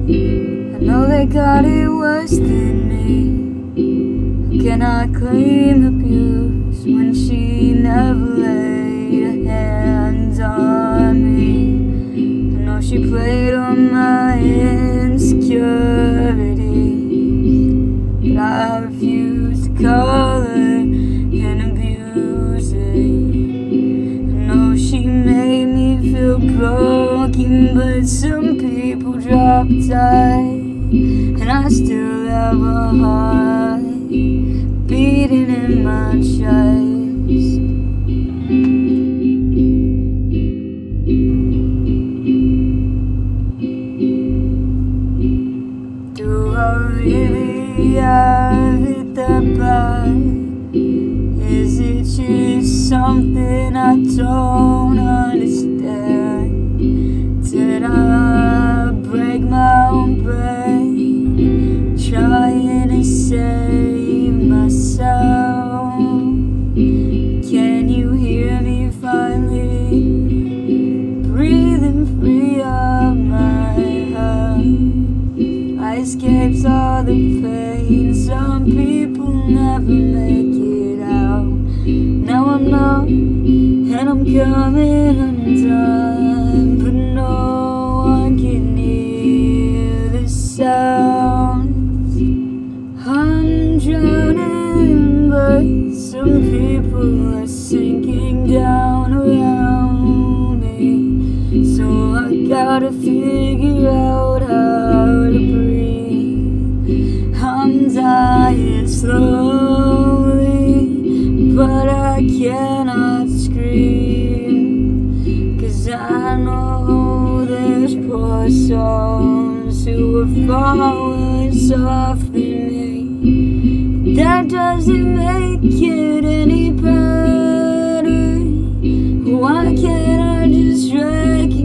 I know they got it worse than me. How can I claim abuse when she never laid her hands on me? I know she played on my insecurities, but I refuse to call her an abuser. I know she made me feel broken, but some people drop tight, and I still have a heart beating in my chest. Do I really have it that bad? Is it just something I don't understand? Did I break my own brain trying to save myself? Can you hear me finally breathing free of my heart? I escaped all the pain. Some people never make it out. Now I'm numb and I'm coming undone, but no one can hear the sounds. I'm drowning, but some people are sinking down around me. So I gotta figure out how to breathe. I'm dying slowly, but I cannot scream, 'cause I know there's poor souls who are far worse off than me. That doesn't make it any better. Why can't I just recognize